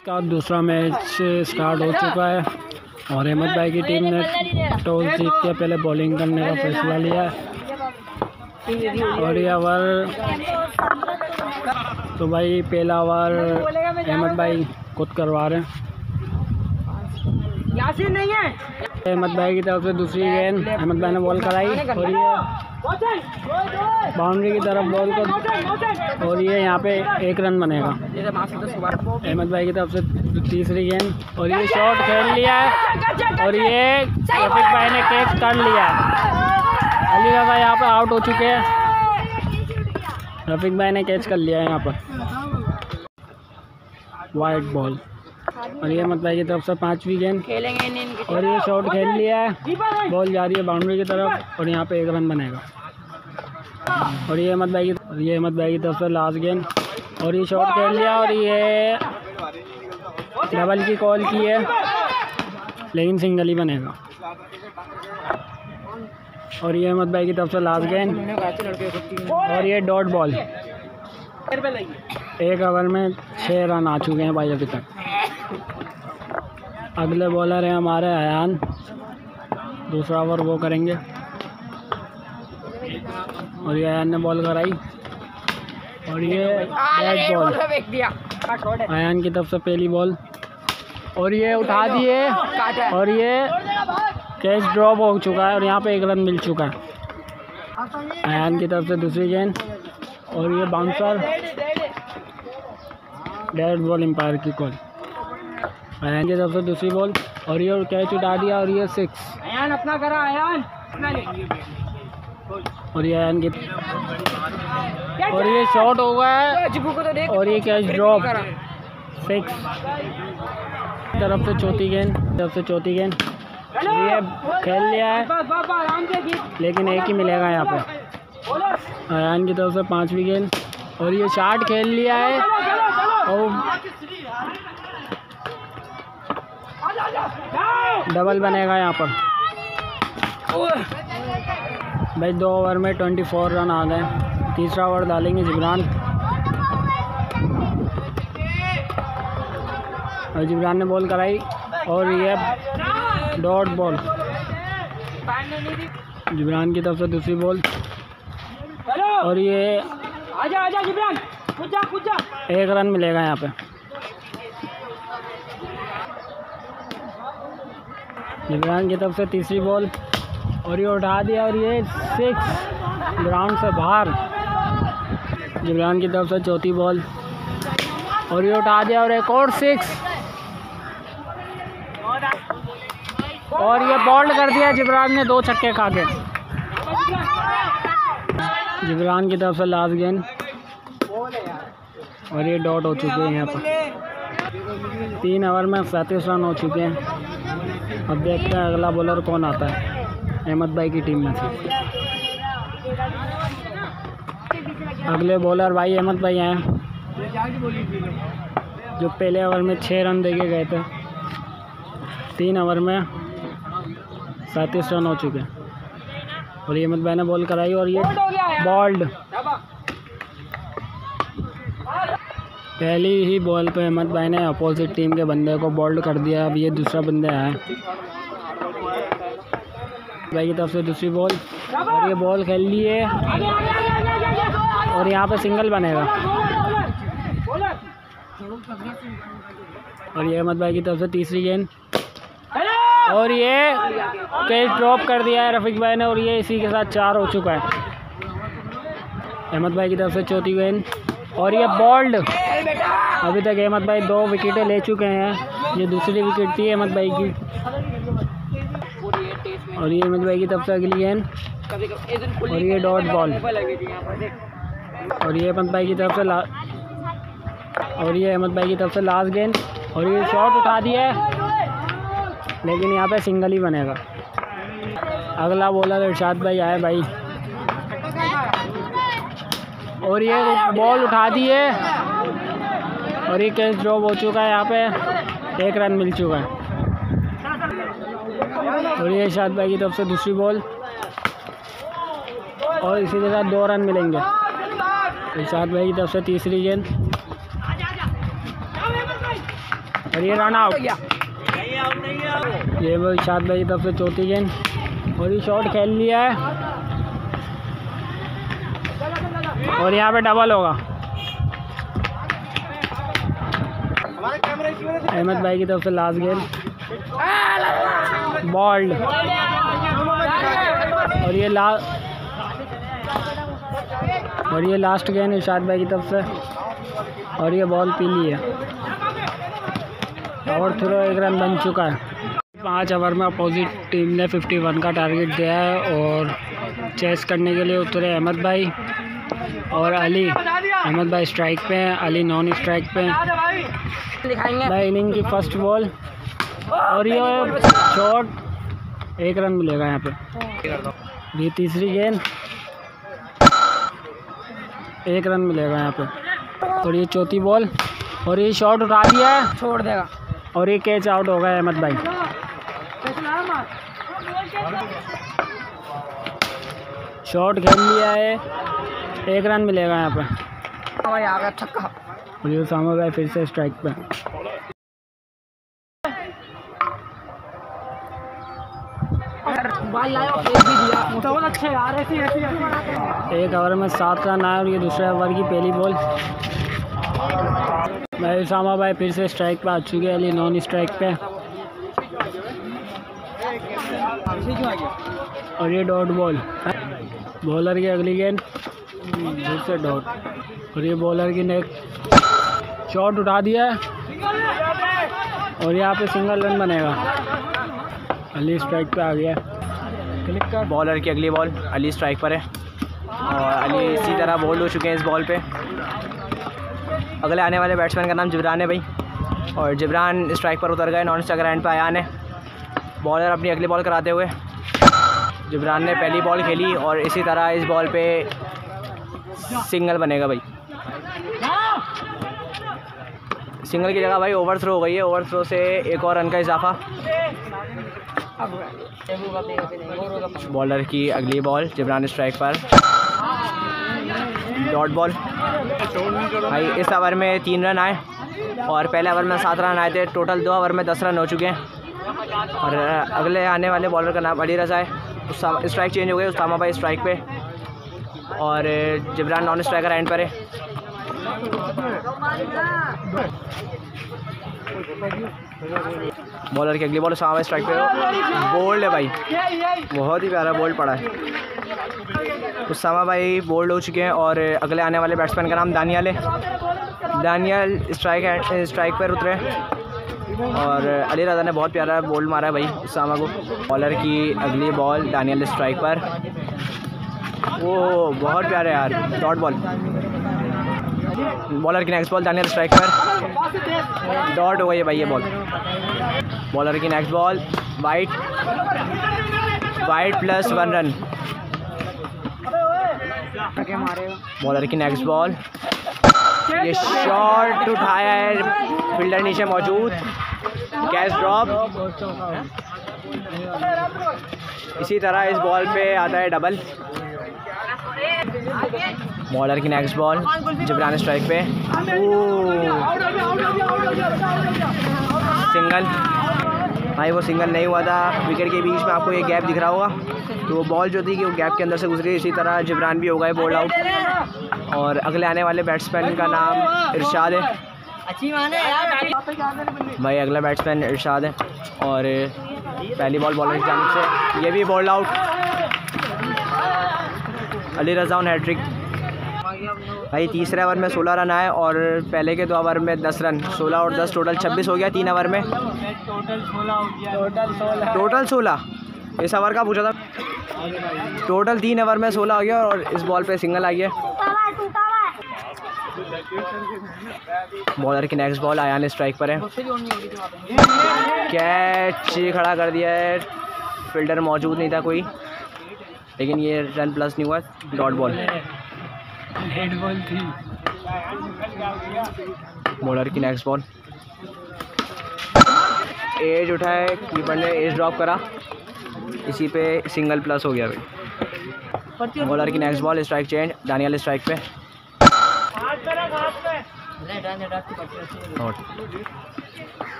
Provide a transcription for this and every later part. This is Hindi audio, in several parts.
का दूसरा मैच स्टार्ट हो चुका है और अहमद भाई की टीम ने टॉस जीत के पहले बॉलिंग करने का फैसला लिया है। और ये ओवर तो भाई पहला ओवर अहमद भाई खुद करवा रहे हैं। नहीं है अहमद भाई की तरफ से दूसरी गेंद अहमद भाई ने बॉल कराई और ये बाउंड्री की तरफ बॉल को और ये यहाँ पे 1 रन बनेगा। अहमद भाई की तरफ से तीसरी गेंद और ये शॉट खेल लिया है और ये रफीक भाई ने कैच कर लिया है। अली भाई यहाँ पर आउट हो चुके हैं। रफीक भाई ने कैच कर लिया है यहाँ पर वाइट बॉल और ये अहमद भाई की तरफ से 5वीं गेंद और ये शॉट खेल लिया है। बॉल जा रही है बाउंड्री की तरफ और यहाँ पे 1 रन बनेगा। और ये अहमद भाई की तरफ से लास्ट गेंद और ये शॉट खेल लिया और ये डबल की कॉल की है लेकिन सिंगल ही बनेगा। और ये अहमद भाई की तरफ से लास्ट गेंद और ये डॉट बॉल। 1 ओवर में 6 रन आ चुके हैं भाई अभी तक। अगले बॉलर हैं हमारे अयान, दूसरा ओवर वो करेंगे और ये अयान ने बॉल कराई और ये बैट बॉल अयान की तरफ से पहली बॉल और ये उठा दिए और ये कैच ड्रॉप हो चुका है और यहाँ पे 1 रन मिल चुका है। अयान की तरफ से दूसरी गेंद और ये बाउंसर डेड बॉल एम्पायर की कॉल। अयान की तरफ से दूसरी बॉल और ये कैच उठा दिया और ये 6 अयान अपना करा अयान और ये अयान की और ये शॉट हो गया है और ये कैच ड्रॉप 6 तरफ से चौथी गेंद ये खेल लिया है लेकिन 1 ही मिलेगा यहाँ पे। अयान की तरफ से 5वीं गेंद और ये शॉट खेल लिया है और डबल बनेगा यहाँ पर। भाई 2 ओवर में 24 रन आ गए। तीसरा ओवर डालेंगे जिब्रान और जिब्रान ने बॉल कराई और ये डॉट बॉल। जिब्रान की तरफ से दूसरी बॉल और ये आजा जिब्रान कूद जा 1 रन मिलेगा यहाँ पे। जिब्रान की तरफ से तीसरी बॉल और ये उठा दिया और ये 6 ग्राउंड से बाहर। जिब्रान की तरफ से चौथी बॉल और ये उठा दिया और एक और 6 और ये बॉल्ड कर दिया। जिब्रान ने 2 छक्के खा के। जिब्रान की तरफ से लास्ट गेंद और ये डॉट हो चुके हैं यहाँ पर। 3 ओवर में 37 रन हो चुके हैं। अब देखते हैं अगला बॉलर कौन आता है अहमद भाई की टीम में से। अगले बॉलर भाई अहमद भाई हैं जो पहले ओवर में 6 रन देके गए थे। 3 ओवर में 37 रन हो चुके हैं और ये अहमद भाई ने बॉल कराई और ये बॉल्ड। पहली ही बॉल पे अहमद भाई ने अपोजिट टीम के बंदे को बॉल्ड कर दिया। अब ये दूसरा बंदे आए भाई की तरफ से दूसरी बॉल और ये बॉल खेल ली है और यहाँ पे सिंगल बनेगा। और ये अहमद भाई की तरफ से तीसरी गेंद और ये कैच ड्रॉप कर दिया है रफीक भाई ने और ये इसी के साथ 4 हो चुका है। अहमद भाई की तरफ से चौथी गेंद और ये बॉल्ड। अभी तक अहमद भाई 2 विकेटें ले चुके हैं। ये दूसरी विकेट थी अहमद भाई की और ये अहमद भाई की तरफ से अगली गेंद और ये डॉट बॉल और ये अहमद भाई की तरफ से अहमद भाई की तरफ से लास्ट गेंद और ये शॉट उठा दिया है लेकिन यहाँ पे सिंगल ही बनेगा। अगला बॉलर इरशाद भाई आए भाई और ये बॉल उठा दी है और ये कैच ड्रॉप हो चुका है। यहाँ पे 1 रन मिल चुका है और ये इरशाद भाई की तरफ से दूसरी बॉल और इसी के साथ 2 रन मिलेंगे। इरशाद भाई की तरफ से तीसरी गेंद और ये रन आउट। ये वो इरशाद भाई की तरफ से चौथी गेंद और ये शॉट खेल लिया है और यहाँ पे डबल होगा। अहमद भाई की तरफ से लास्ट गेंद बॉल्ड और ये लास्ट गेंद इरशाद भाई की तरफ से और ये बॉल पीली है। और थ्रो 1 रन बन चुका है। 5 ओवर में अपोजिट टीम ने 51 का टारगेट दिया है और चेस करने के लिए उतरे अहमद भाई और अली। अहमद भाई स्ट्राइक पे हैं, अली नॉन स्ट्राइक पे हैं। भाई इनिंग की फर्स्ट बॉल और ये शॉट 1 रन मिलेगा यहाँ पे। ये तीसरी गेंद 1 रन मिलेगा यहाँ पे। और ये चौथी बॉल और ये शॉट उठा दिया है, छोड़ देगा और ये कैच आउट हो गया अहमद भाई। शॉट खेल लिया है, 1 रन मिलेगा यहाँ पे। छक्का और ये उसामा भाई फिर से स्ट्राइक पे। बहुत अच्छे यार, ऐसी 1 ओवर में 7 रन आए और ये दूसरे ओवर की पहली बॉल। मैं उसामा भाई फिर से स्ट्राइक पे आ चुके हैं, अली नॉन स्ट्राइक पे और ये डॉट बॉल। बॉलर की अगली गेंद फिर से डॉट और ये बॉलर की नेक शॉट उठा दिया है और यहाँ पे सिंगल रन बनेगा। अली स्ट्राइक पे आ गया। क्लिक कर। बॉलर की अगली बॉल, अली स्ट्राइक पर है और अली इसी तरह बोल्ड हो चुके हैं इस बॉल पे। अगले आने वाले बैट्समैन का नाम जिब्रान है भाई और जिब्रान स्ट्राइक पर उतर गए। नॉन स्ट्राइकर एंड पे आयान है। बॉलर अपनी अगली बॉल कराते हुए जिब्रान ने पहली बॉल खेली और इसी तरह इस बॉल पे सिंगल बनेगा भाई। सिंगल की जगह भाई ओवर थ्रो हो गई है। ओवर थ्रो से 1 और रन का इजाफा। बॉलर की अगली बॉल, जिब्रान स्ट्राइक पर, डॉट बॉल। भाई इस ओवर में 3 रन आए और पहले ओवर में 7 रन आए थे। टोटल 2 ओवर में 10 रन हो चुके हैं। और अगले आने वाले बॉलर का नाम अली रज़ा है। स्ट्राइक चेंज हो गई, उसामा भाई स्ट्राइक पे और जिब्रान नॉन स्ट्राइकर एंड पर है। बॉलर की अगली बॉल, उसामा भाई स्ट्राइक पे। बोल्ड है भाई, बहुत ही प्यारा बोल्ड पड़ा है। उसामा भाई बोल्ड हो चुके हैं और अगले आने वाले बैट्समैन का नाम दानियल है। दानियल स्ट्राइक पर उतरे और अली रज़ा ने बहुत प्यारा बोल्ड मारा है भाई उसामा को। बॉलर की अगली बॉल, दानियल स्ट्राइक पर। ओह बहुत प्यारे यार, डॉट बॉल। बॉलर की नेक्स्ट बॉल, दानियल स्ट्राइक पर, डॉट हो गई है भाई ये बॉल। बॉलर की next ball, wide plus 1 run. Bowler की नेक्स्ट बॉल, ये शॉट उठाया है, फील्डर नीचे मौजूद, कैच ड्रॉप। इसी तरह इस बॉल पे आता है डबल। बॉलर की नेक्स्ट बॉल, जिब्रान स्ट्राइक पे, सिंगल। भाई वो सिंगल नहीं हुआ था, विकेट के बीच में आपको ये गैप दिख रहा होगा, तो वो बॉल जो थी कि वो गैप के अंदर से गुजरी। इसी तरह जिब्रान भी हो गए बोल्ड आउट और अगले आने वाले बैट्समैन का नाम इरशाद है। भाई अगला बैट्समैन इरशाद है और पहली बॉल बॉलर की जानिब से, ये भी bowled out. Ali Raza on hattrick. भाई तीसरे ओवर में 16 रन आए और पहले के 2 ओवर में 10 रन। 16 और 10 टोटल 26 हो गया 3 ओवर में। टोटल 16 इस ओवर का पूछा था। टोटल 3 ओवर में 16 हो गया और इस बॉल पे सिंगल आ गया। बॉलर की नेक्स्ट बॉल, आयान स्ट्राइक पर है, कैच खड़ा कर दिया है, फील्डर मौजूद नहीं था कोई, लेकिन ये रन प्लस नहीं हुआ, डॉट बॉल। बॉलर की नेक्स्ट बॉल, एज उठाए, कीपर ने एज ड्रॉप करा, इसी पे सिंगल प्लस हो गया भाई। बॉलर की next ball, strike change, Daniyal strike पे,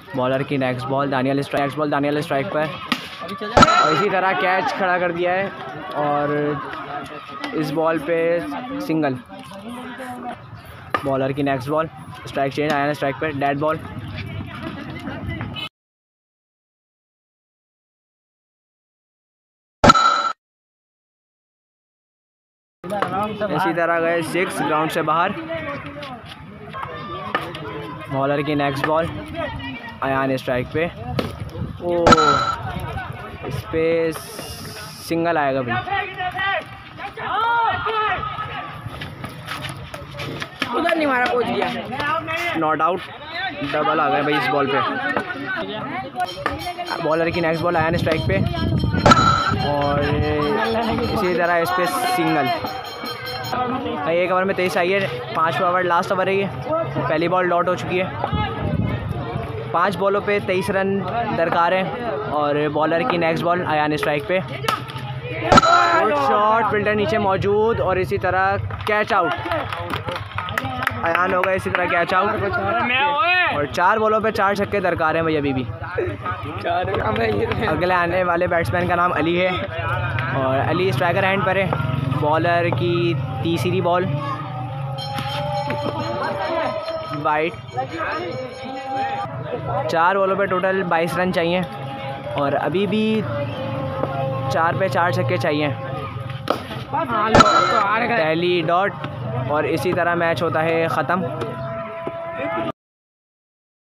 बॉलर की नेक्स्ट बॉल, दानियल स्ट्राइक पर, और इसी तरह कैच खड़ा कर दिया है और इस बॉल पे सिंगल। बॉलर की नेक्स्ट बॉल, स्ट्राइक चेंज, आया स्ट्राइक पर, डेड बॉल। इसी तरह गए 6 ग्राउंड से बाहर। बॉलर की नेक्स्ट बॉल, अयान स्ट्राइक पे, ओ इस पे सिंगल आएगा भाई। उधर नहीं मारा, पहुंच गया, नॉट आउट, डबल आ गया भाई इस बॉल पे। बॉलर की नेक्स्ट बॉल, अयान स्ट्राइक पे, और इसी तरह इस पे सिंगल। एक ओवर में 23 आई है, 5 ओवर लास्ट ओवर है ये। पहली बॉल डॉट हो चुकी है। 5 बॉलों पे 23 रन दरकार है। और बॉलर की नेक्स्ट बॉल, अयान स्ट्राइक पे, शॉट, फील्डर नीचे मौजूद, और इसी तरह कैच आउट। अयान हो गए इसी तरह कैच आउट। और 4 बॉलों पे 4 छक्के दरकार हैं भाई अभी भी। अगले आने वाले बैट्समैन का नाम अली है, और अली स्ट्राइकर हैंड पर है। बॉलर की तीसरी बॉल, वाइट। 4 बॉलों पे टोटल 22 रन चाहिए, और अभी भी 4 पे 4 छक्के चाहिए। पहली डॉट, और इसी तरह मैच होता है ख़त्म।